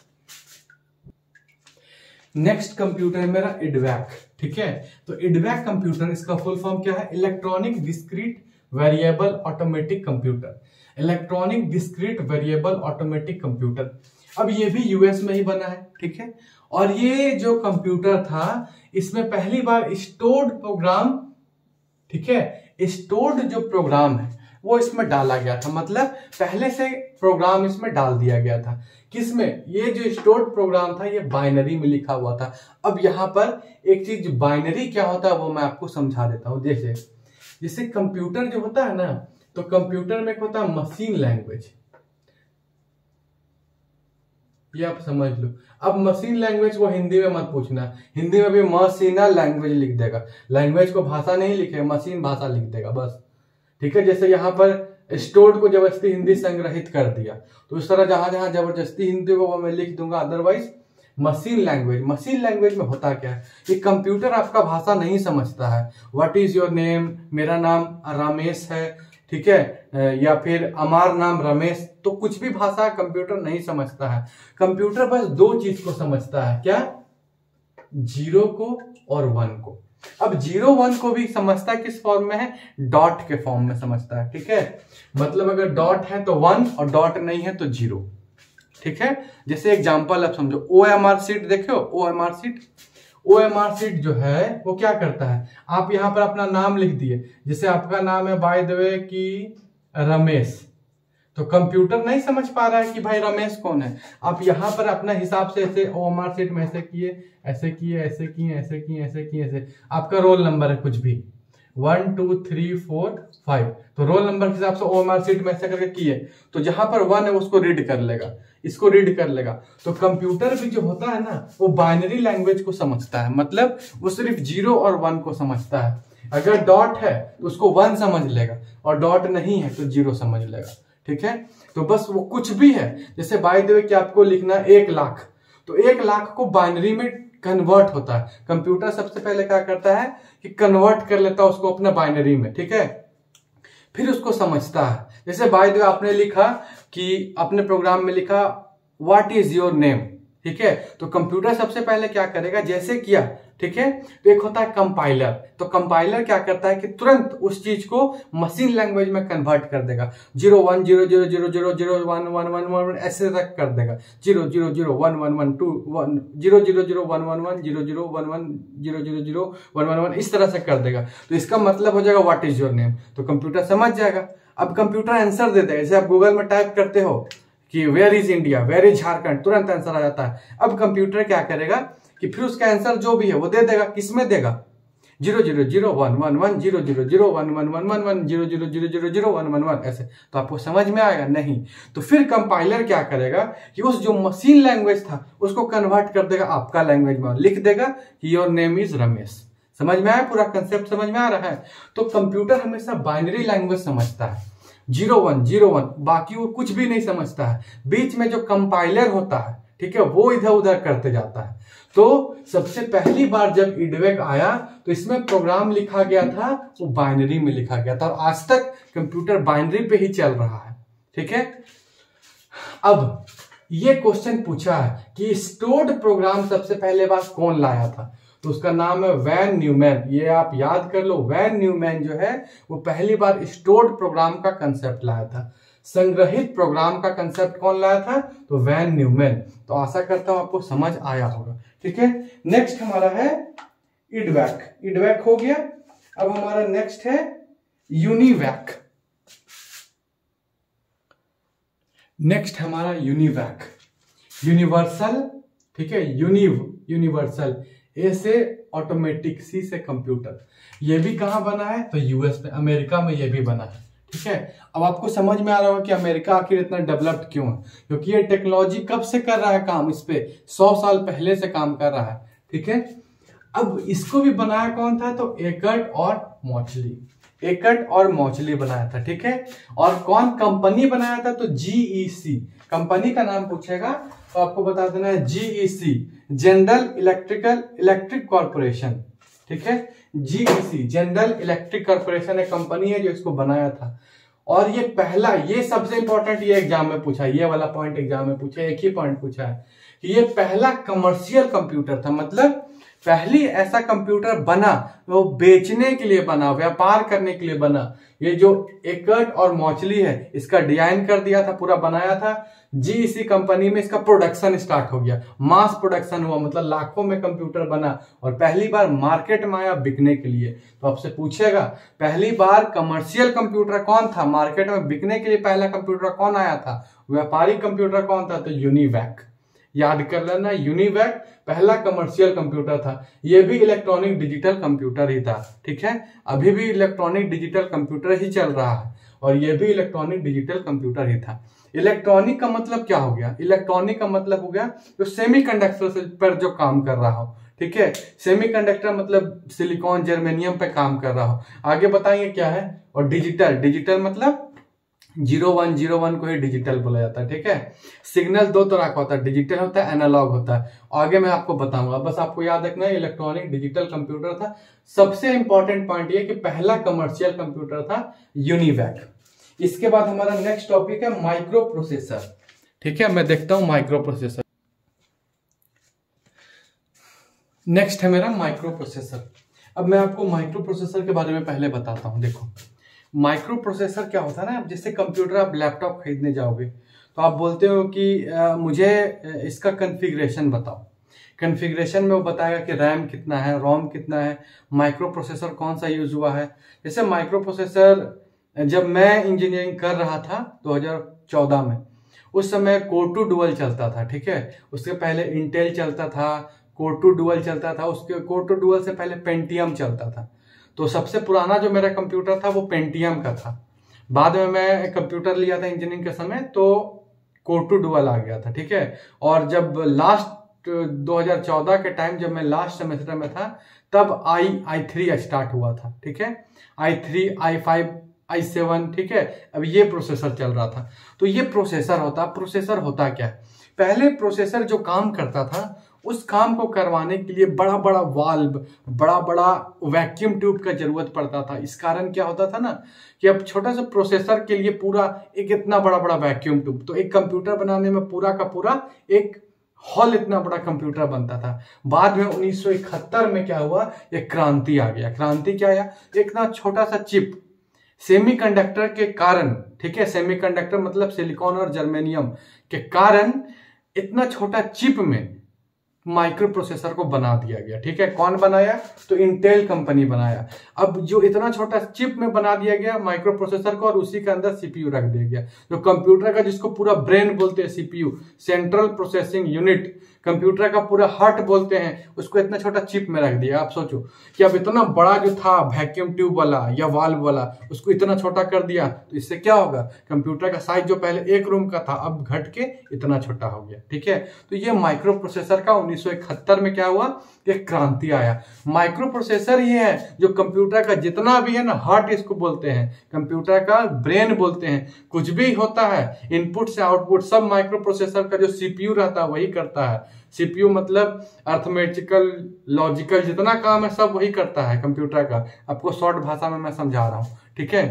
नेक्स्ट कंप्यूटर है मेरा इडवैक, ठीक है। तो इडवैक कंप्यूटर, इसका फुल फॉर्म क्या है? Electronic discrete variable automatic computer. Electronic discrete variable automatic computer. अब ये भी यूएस में ही बना है, ठीक है। और ये जो कंप्यूटर था, इसमें पहली बार स्टोर्ड प्रोग्राम, ठीक है, स्टोर्ड जो प्रोग्राम है वो इसमें डाला गया था, मतलब पहले से प्रोग्राम इसमें डाल दिया गया था। किसमें? ये जो स्टोर्ड प्रोग्राम था ये बाइनरी में लिखा हुआ था। अब यहाँ पर एक चीज बाइनरी क्या होता है वो मैं आपको समझा देता हूँ। जैसे जैसे कंप्यूटर जो होता है ना, तो कंप्यूटर में एक होता है मशीन लैंग्वेज, ये आप समझ लो। अब मशीन लैंग्वेज को हिंदी में मत पूछना, हिंदी में भी मशीना लैंग्वेज लिख देगा, लैंग्वेज को भाषा नहीं लिखे, मशीन भाषा लिख देगा बस, ठीक है। जैसे यहाँ पर स्टोर्ड को जबरदस्ती हिंदी संग्रहित कर दिया, तो इस तरह जहां जहां जबरदस्ती हिंदी को वो मैं लिख दूंगा, otherwise machine language. Machine language में होता क्या है कि कंप्यूटर आपका भाषा नहीं समझता है। व्हाट इज योर नेम, मेरा नाम रमेश है, ठीक है, या फिर हमारा नाम रमेश, तो कुछ भी भाषा कंप्यूटर नहीं समझता है। कंप्यूटर बस दो चीज को समझता है, क्या? जीरो को और वन को। अब जीरो वन को भी समझता है किस फॉर्म में है? डॉट के फॉर्म में समझता है, ठीक है। मतलब अगर डॉट है तो वन और डॉट नहीं है तो जीरो, ठीक है। जैसे एग्जांपल आप समझो, ओ एम आर सीट देखो, O M R sheet O M R sheet जो है वो क्या करता है, आप यहां पर अपना नाम लिख दिए, जैसे आपका नाम है बाय द वे कि रमेश, तो कंप्यूटर नहीं समझ पा रहा है कि भाई रमेश कौन है। आप यहां पर अपना हिसाब से ऐसे ओ एम आर सीट में ऐसे किए, ऐसे किए, ऐसे किए, ऐसे किए, ऐसे किए, ऐसे आपका रोल नंबर है कुछ भी one two three four five, तो रोल नंबर के हिसाब से ओ एम आर सीट में ऐसे करके किए, तो जहां पर वन है उसको रीड कर लेगा, इसको रीड कर लेगा। तो कंप्यूटर भी जो होता है ना वो बाइनरी लैंग्वेज को समझता है, मतलब वो सिर्फ जीरो और वन को समझता है। अगर डॉट है तो उसको वन समझ लेगा, और डॉट नहीं है तो जीरो समझ लेगा, ठीक है। तो बस वो कुछ भी है, जैसे बाय द वे कि आपको लिखना एक लाख, तो एक लाख को बाइनरी में कन्वर्ट होता है। कंप्यूटर सबसे पहले क्या करता है कि कन्वर्ट कर लेता है उसको अपना बाइनरी में, ठीक है, फिर उसको समझता है। जैसे बाय द वे आपने लिखा कि अपने प्रोग्राम में लिखा व्हाट इज योर नेम, ठीक है, तो कंप्यूटर सबसे पहले क्या करेगा, जैसे किया, ठीक है, तो एक होता है कंपाइलर, तो कंपाइलर क्या करता है कि तुरंत उस चीज को मशीन लैंग्वेज में कन्वर्ट कर देगा, zero one zero zero zero zero zero one one one one ऐसे तक कर देगा, zero zero zero one one one two one zero zero zero one one one zero zero one one zero zero zero one one one इस तरह से कर देगा। तो इसका मतलब हो जाएगा व्हाट इज योर नेम, तो कंप्यूटर समझ जाएगा। अब कंप्यूटर आंसर दे देगा, जैसे आप गूगल में टाइप करते हो कि where is India, where is Jharkhand, तुरंत आंसर आ जाता है। अब कंप्यूटर क्या करेगा कि फिर उसका आंसर जो भी है वो दे देगा, किसमें देगा, zero zero zero one one one zero zero zero one one one one one zero zero zero zero zero one one one ऐसे। तो आपको समझ में आएगा नहीं? तो फिर कंपाइलर क्या करेगा कि उस जो मशीन लैंग्वेज था उसको कन्वर्ट कर देगा आपका लैंग्वेज में, लिख देगा कि योर नेम इज रमेश। समझ में आया? पूरा कंसेप्ट समझ में आ रहा है? तो कंप्यूटर हमेशा बाइनरी लैंग्वेज समझता है, जीरो वन जीरो वन, बाकी वो कुछ भी नहीं समझता है। बीच में जो कंपाइलर होता है, ठीक है, वो इधर उधर करते जाता है। तो सबसे पहली बार जब इडवेक आया तो इसमें प्रोग्राम लिखा गया था वो बाइनरी में लिखा गया था, और आज तक कंप्यूटर बाइनरी पे ही चल रहा है, ठीक है। अब ये क्वेश्चन पूछा है कि स्टोर्ड प्रोग्राम सबसे पहले बार कौन लाया था, तो उसका नाम है वैन न्यूमैन। ये आप याद कर लो, वैन न्यूमैन जो है वो पहली बार स्टोर्ड प्रोग्राम का कंसेप्ट लाया था। संग्रहित प्रोग्राम का कंसेप्ट कौन लाया था? तो वैन न्यूमैन। तो आशा करता हूं आपको समझ आया होगा, ठीक है। नेक्स्ट हमारा है इडवैक। इडवैक हो गया। अब हमारा नेक्स्ट है यूनिवैक। नेक्स्ट हमारा यूनिवैक, यूनिवर्सल, ठीक है, यूनिव यूनिवर्सल, ए से ऑटोमेटिक, सी से कंप्यूटर। ये भी कहां बना है? तो यूएस में, अमेरिका में ये भी बना है, ठीक है। अब आपको समझ में आ रहा होगा कि अमेरिका आखिर इतना डेवलप्ड क्यों है, क्योंकि ये टेक्नोलॉजी कब से कर रहा है काम, इस पे सौ साल पहले से काम कर रहा है, ठीक है। अब इसको भी बनाया कौन था? तो एकर्ट और मॉचली, एकर्ट और मॉचली बनाया था, ठीक है। और कौन कंपनी बनाया था? तो जीईसी, कंपनी का नाम पूछेगा तो आपको बता देना है GEC, general electrical electric corporation, ठीक है। जीईसी, जनरल इलेक्ट्रिक कॉर्पोरेशन एक कंपनी है जो इसको बनाया था। और ये पहला, ये सबसे इंपॉर्टेंट, ये एग्जाम में पूछा, ये वाला पॉइंट एग्जाम में पूछा, एक ही पॉइंट पूछा है कि ये पहला कमर्शियल कंप्यूटर था, मतलब पहली ऐसा कंप्यूटर बना वो बेचने के लिए बना, व्यापार करने के लिए बना। ये जो एकर्ट और मॉचली है इसका डिजाइन कर दिया था, पूरा बनाया था। जीईसी कंपनी में इसका प्रोडक्शन स्टार्ट हो गया, मास प्रोडक्शन हुआ, मतलब लाखों में कंप्यूटर बना और पहली बार मार्केट में आया बिकने के लिए। तो आपसे पूछेगा पहली बार कमर्शियल कंप्यूटर कौन था, मार्केट में बिकने के लिए पहला कंप्यूटर कौन आया था, व्यापारिक कंप्यूटर कौन था, तो यूनिवैक। याद कर लेना, यूनिवैक पहला कमर्शियल कंप्यूटर था। यह भी इलेक्ट्रॉनिक डिजिटल कंप्यूटर ही था, ठीक है। अभी भी इलेक्ट्रॉनिक डिजिटल कंप्यूटर ही चल रहा है और यह भी इलेक्ट्रॉनिक डिजिटल कंप्यूटर ही था। इलेक्ट्रॉनिक का मतलब क्या हो गया, इलेक्ट्रॉनिक का मतलब हो गया जो सेमीकंडक्टर पर जो काम कर रहा हो, ठीक है। सेमीकंडक्टर मतलब सिलिकॉन जर्मेनियम पे काम कर रहा हो। आगे बताएंगे क्या है। और डिजिटल, डिजिटल मतलब जीरो वन जीरो वन को ही डिजिटल बोला जाता है, ठीक है। सिग्नल दो तरह का होता है, डिजिटल होता है, एनालॉग होता है। आगे मैं आपको बताऊंगा, बस आपको याद रखना है इलेक्ट्रॉनिक डिजिटल कंप्यूटर था। सबसे इंपॉर्टेंट पॉइंट ये कि पहला कमर्शियल कंप्यूटर था यूनिवैक। इसके बाद हमारा नेक्स्ट टॉपिक है माइक्रो प्रोसेसर, ठीक है। मैं देखता हूं माइक्रो प्रोसेसर। नेक्स्ट है मेरा माइक्रो प्रोसेसर। अब मैं आपको माइक्रो प्रोसेसर के बारे में पहले बताता हूं। देखो माइक्रो प्रोसेसर क्या होता है ना, जैसे कंप्यूटर आप लैपटॉप खरीदने जाओगे तो आप बोलते हो कि आ, मुझे इसका कॉन्फ़िगरेशन बताओ। कॉन्फ़िगरेशन में वो बताएगा कि रैम कितना है, रोम कितना है, माइक्रो प्रोसेसर कौन सा यूज हुआ है। जैसे माइक्रो प्रोसेसर जब मैं इंजीनियरिंग कर रहा था दो हज़ार चौदह में, उस समय कोर टू डुअल चलता था, ठीक है। उसके पहले इंटेल चलता था, कोर टू डुअल चलता था, उसके कोर टू डुअल से पहले पेंटियम चलता था। तो सबसे पुराना जो मेरा कंप्यूटर था वो पेंटियम का था। बाद में मैं कंप्यूटर लिया था इंजीनियरिंग के समय तो कोर टू डुअल आ गया था, ठीक है। और जब लास्ट दो हज़ार चौदह के टाइम जब मैं लास्ट सेमेस्टर में था तब आई आई थ्री स्टार्ट हुआ था, ठीक है। I three, I five, I seven, ठीक है। अब ये प्रोसेसर चल रहा था। तो ये प्रोसेसर होता, प्रोसेसर होता क्या है, पहले प्रोसेसर जो काम करता था उस काम को करवाने के लिए बड़ा बड़ा वाल्व, बड़ा बड़ा वैक्यूम ट्यूब का जरूरत पड़ता था। इस कारण क्या होता था ना कि अब छोटा सा प्रोसेसर के लिए पूरा एक इतना बड़ा बड़ा वैक्यूम ट्यूब, तो एक कंप्यूटर बनाने में पूरा का पूरा एक हॉल इतना बड़ा कंप्यूटर बनता था। बाद में उन्नीस सौ इकहत्तर में क्या हुआ, एक क्रांति आ गया। क्रांति क्या आया, इतना छोटा सा चिप सेमीकंडक्टर के कारण, ठीक है। सेमीकंडक्टर मतलब सिलिकॉन और जर्मेनियम के कारण इतना छोटा चिप में माइक्रो प्रोसेसर को बना दिया गया, ठीक है। कौन बनाया, तो इंटेल कंपनी बनाया। अब जो इतना छोटा चिप में बना दिया गया माइक्रो प्रोसेसर को और उसी के अंदर सीपीयू रख दिया गया। जो कंप्यूटर का जिसको पूरा ब्रेन बोलते हैं, CPU, central processing unit, computer का पूरा हार्ट बोलते हैं, उसको इतना छोटा चिप में रख दिया। आप सोचो कि अब इतना बड़ा जो था वैक्यूम ट्यूब वाला या वाल्व वाला, उसको इतना छोटा कर दिया तो इससे क्या होगा, कंप्यूटर का साइज जो पहले एक रूम का था अब घट के इतना छोटा हो गया, ठीक है। तो ये माइक्रो प्रोसेसर का उन्नीस सौ इकहत्तर में क्या हुआ, एक क्रांति आया। माइक्रो प्रोसेसर ये है जो कंप्यूटर का जितना भी है ना, हार्ट इसको बोलते हैं, कंप्यूटर का ब्रेन बोलते हैं, कुछ भी होता है इनपुट से आउटपुट सब माइक्रो प्रोसेसर का जो सीपीयू रहता है वही करता है। सीपीयू मतलब अर्थमेटिकल, लॉजिकल, जितना काम है सब वही करता है कंप्यूटर का। आपको शॉर्ट भाषा में मैं समझा रहा हूं, ठीक है।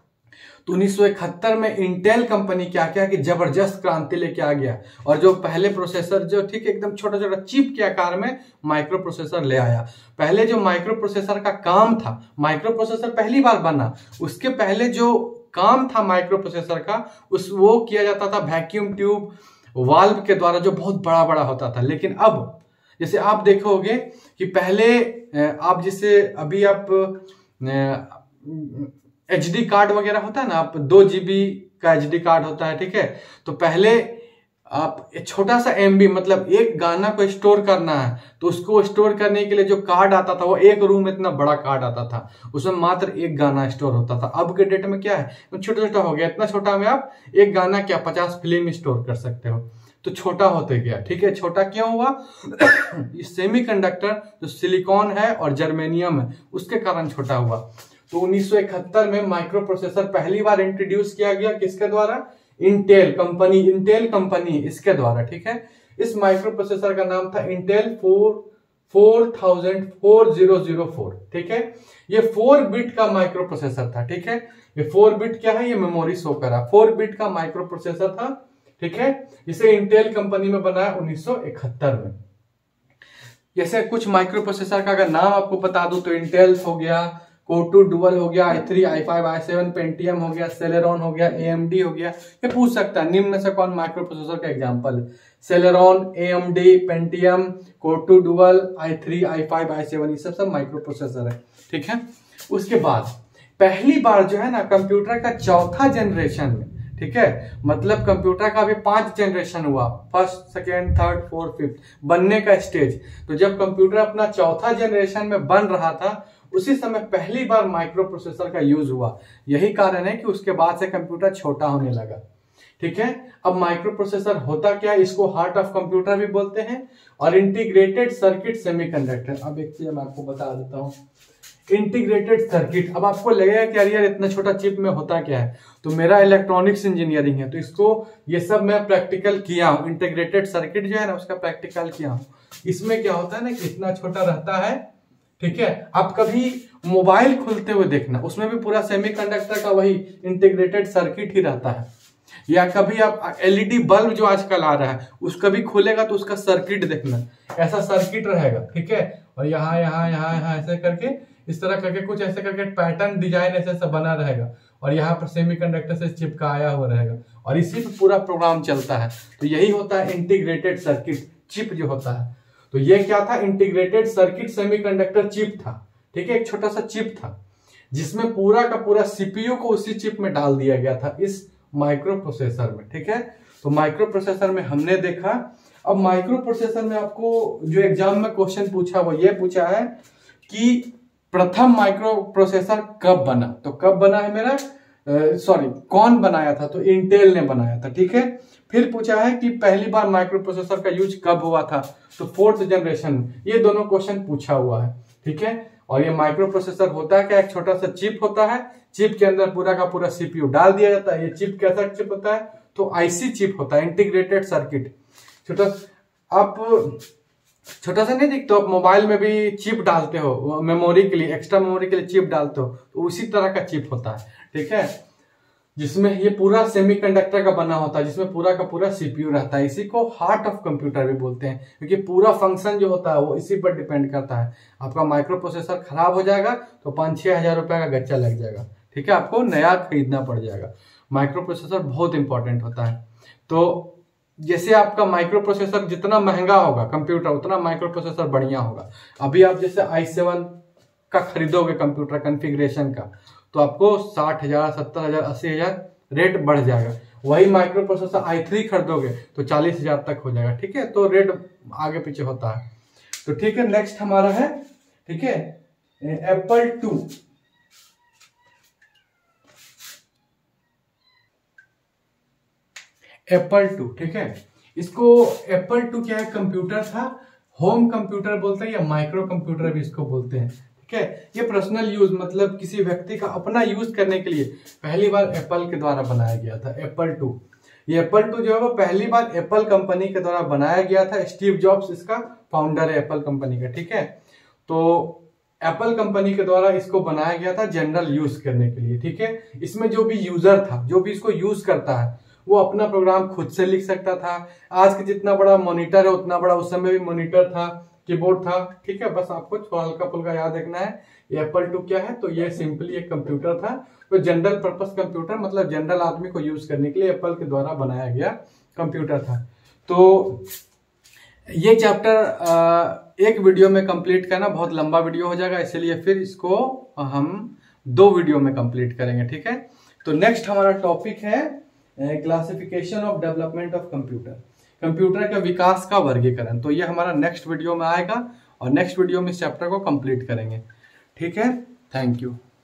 तो उन्नीस सौ इकहत्तर में इंटेल कंपनी क्या क्या कि जबरदस्त क्रांति लेके आ गया और जो पहले प्रोसेसर जो ठीक एकदम छोटा छोटा चिप के आकार में माइक्रो प्रोसेसर ले आया। पहले जो माइक्रो प्रोसेसर का काम था, माइक्रो प्रोसेसर पहली बार बना, उसके पहले जो काम था माइक्रो प्रोसेसर का उस वो किया जाता था वैक्यूम ट्यूब वाल्व के द्वारा, जो बहुत बड़ा बड़ा होता था। लेकिन अब जैसे आप देखोगे कि पहले आप जैसे अभी आप एच डी कार्ड वगैरह होता है ना, आप दो जीबी का एच डी कार्ड होता है, ठीक है। तो पहले आप छोटा सा एमबी मतलब एक गाना को स्टोर करना है तो उसको स्टोर करने के लिए जो कार्ड आता था वो एक रूम में इतना बड़ा कार्ड आता था, उसमें मात्र एक गाना स्टोर होता था। अब के डेट में क्या है, छोटा छोटा हो गया, इतना छोटा में आप एक गाना क्या पचास फिल्म स्टोर कर सकते हो। तो छोटा होते गया, ठीक है। छोटा क्यों हुआ सेमीकंडक्टर जो सिलिकॉन है और जर्मेनियम है उसके कारण छोटा हुआ। तो उन्नीस सौ इकहत्तर में माइक्रो प्रोसेसर पहली बार इंट्रोड्यूस किया गया, किसके द्वारा, इंटेल कंपनी, इंटेल कंपनी इसके द्वारा, ठीक है। इस माइक्रो प्रोसेसर का नाम था Intel four four thousand four zero zero four, ठीक है। ये फोर बिट का माइक्रो प्रोसेसर था, ठीक है। ये फोर बिट क्या है, ये मेमोरी शो करा, फोर बिट का माइक्रो प्रोसेसर था, ठीक है। इसे इंटेल कंपनी में बनाया उन्नीस सौ इकहत्तर में। जैसे कुछ माइक्रो प्रोसेसर का अगर नाम आपको बता दूं तो इंटेल हो गया, कोर टू डुअल हो गया, I three, I five, I seven, Pentium हो गया, सेलेरॉन हो गया, एएमडी हो गया। ये पूछ सकता है निम्न में से कौन माइक्रो प्रोसेसर का एग्जांपल है? Celeron, AMD, Pentium, core two dual, I three, I five, I seven, ये सब सब माइक्रो प्रोसेसर है। ठीक है, उसके बाद पहली बार जो है ना कंप्यूटर का चौथा जनरेशन में, ठीक है, मतलब कंप्यूटर का अभी पांच जनरेशन हुआ, first, second, third, fourth, fifth बनने का स्टेज। तो जब कंप्यूटर अपना चौथा जनरेशन में बन रहा था उसी समय पहली बार माइक्रो प्रोसेसर का यूज हुआ। यही कारण है कि उसके बाद से कंप्यूटर छोटा होने लगा। ठीक है, अब माइक्रो प्रोसेसर होता क्या है? इसको हार्ट ऑफ कंप्यूटर भी बोलते हैं और इंटीग्रेटेड सर्किट सेमीकंडक्टर। अब एक चीज मैं आपको बता देता हूं, इंटीग्रेटेड सर्किट। अब आपको लगेगा कि यार इतना छोटा चिप में होता क्या है, तो मेरा इलेक्ट्रॉनिक्स इंजीनियरिंग है तो इसको ये सब मैं प्रैक्टिकल किया हूं। इंटीग्रेटेड सर्किट जो है ना उसका प्रैक्टिकल किया हूं। इसमें क्या होता है ना कि इतना छोटा रहता है। ठीक है, आप कभी मोबाइल खुलते हुए देखना, उसमें भी पूरा सेमीकंडक्टर का वही इंटीग्रेटेड सर्किट ही रहता है। या कभी आप एलईडी बल्ब जो आजकल आ रहा है उसका भी खोलेगा तो उसका सर्किट देखना, ऐसा सर्किट रहेगा। ठीक है, और यहाँ यहाँ यहाँ यहाँ ऐसे करके इस तरह करके कुछ ऐसे करके पैटर्न डिजाइन ऐसे ऐसा बना रहेगा और यहाँ पर सेमीकंडक्टर से चिपकाया हुआ रहेगा और इसी पे पूरा प्रोग्राम चलता है। तो यही होता है इंटीग्रेटेड सर्किट चिप जो होता है। तो ये क्या था? इंटीग्रेटेड सर्किट सेमीकंडक्टर चिप था। ठीक है, एक छोटा सा चिप था जिसमें पूरा का पूरा सीपीयू को उसी चिप में डाल दिया गया था, इस माइक्रो प्रोसेसर में। ठीक है, तो माइक्रो प्रोसेसर में हमने देखा। अब माइक्रो प्रोसेसर में आपको जो एग्जाम में क्वेश्चन पूछा वो ये पूछा है कि प्रथम माइक्रो प्रोसेसर कब बना? तो कब बना है मेरा, सॉरी कौन बनाया था? तो इंटेल ने बनाया था। ठीक है, फिर पूछा है कि पहली बार माइक्रो प्रोसेसर का यूज कब हुआ था? तो फोर्थ जनरेशन। ये दोनों क्वेश्चन पूछा हुआ है। ठीक है, और ये माइक्रो प्रोसेसर होता है क्या? एक छोटा सा चिप होता है, चिप के अंदर पूरा का पूरा सीपीयू डाल दिया जाता है। ये चिप कैसा चिप होता है? तो आईसी चिप होता है, इंटीग्रेटेड सर्किट। छोटा आप छोटा सा नहीं दिखता, आप मोबाइल में भी चिप डालते हो मेमोरी के लिए, एक्स्ट्रा मेमोरी के लिए चिप डालते हो, तो उसी तरह का चिप होता है। ठीक है, जिसमें ये पूरा सेमीकंडक्टर का बना होता है, जिसमें पूरा का पूरा सीपीयू रहता है। इसी को हार्ट ऑफ कंप्यूटर भी बोलते हैं क्योंकि पूरा फंक्शन जो होता है वो इसी पर डिपेंड करता है। आपका माइक्रो प्रोसेसर खराब हो जाएगा तो पाँच छह हजार रुपए का गच्चा लग जाएगा। ठीक है, आपको नया खरीदना पड़ जाएगा। माइक्रो प्रोसेसर बहुत इंपॉर्टेंट होता है। तो जैसे आपका माइक्रो प्रोसेसर जितना महंगा होगा कंप्यूटर उतना माइक्रो प्रोसेसर बढ़िया होगा। अभी आप जैसे आई सेवन का खरीदोगे कंप्यूटर कॉन्फ़िगरेशन का तो आपको साठ हजार, सत्तर हजार, अस्सी हजार रेट बढ़ जाएगा। वही माइक्रो प्रोसेसर आई थ्री खरीदोगे तो चालीस हजार तक हो जाएगा। ठीक है, तो रेट आगे पीछे होता है। तो ठीक है, नेक्स्ट हमारा है, ठीक है, एप्पल टू। एप्पल टू, ठीक है, इसको एप्पल टू क्या है? कंप्यूटर था, होम कंप्यूटर बोलते हैं या माइक्रो कंप्यूटर भी इसको बोलते हैं। ठीक है, ये पर्सनल यूज मतलब किसी व्यक्ति का अपना यूज करने के लिए पहली बार एप्पल के द्वारा बनाया गया था एप्पल टू। ये एप्पल टू जो है वो पहली बार एप्पल कंपनी के द्वारा बनाया गया था। स्टीव जॉब्स इसका फाउंडर है एप्पल कंपनी का। ठीक है, तो एप्पल कंपनी के द्वारा इसको बनाया गया था जनरल यूज करने के लिए। ठीक है, इसमें जो भी यूजर था, जो भी इसको यूज करता है, वो अपना प्रोग्राम खुद से लिख सकता था। आज के जितना बड़ा मॉनिटर है उतना बड़ा उस समय भी मॉनिटर था, कीबोर्ड था। ठीक है, बस आपको थोड़ा हल्का फुल्का याद रखना है ये एप्पल टू क्या है। तो ये सिंपली एक कंप्यूटर था। तो जनरल पर्पस कंप्यूटर मतलब जनरल आदमी को यूज करने के लिए एप्पल के द्वारा बनाया गया कंप्यूटर था। तो ये चैप्टर एक वीडियो में कंप्लीट करना बहुत लंबा वीडियो हो जाएगा, इसलिए फिर इसको हम दो वीडियो में कंप्लीट करेंगे। ठीक है, तो नेक्स्ट हमारा टॉपिक है classification of development of computer, computer के विकास का वर्गीकरण। तो ये हमारा नेक्स्ट वीडियो में आएगा और नेक्स्ट वीडियो में इस चैप्टर को कंप्लीट करेंगे। ठीक है, थैंक यू।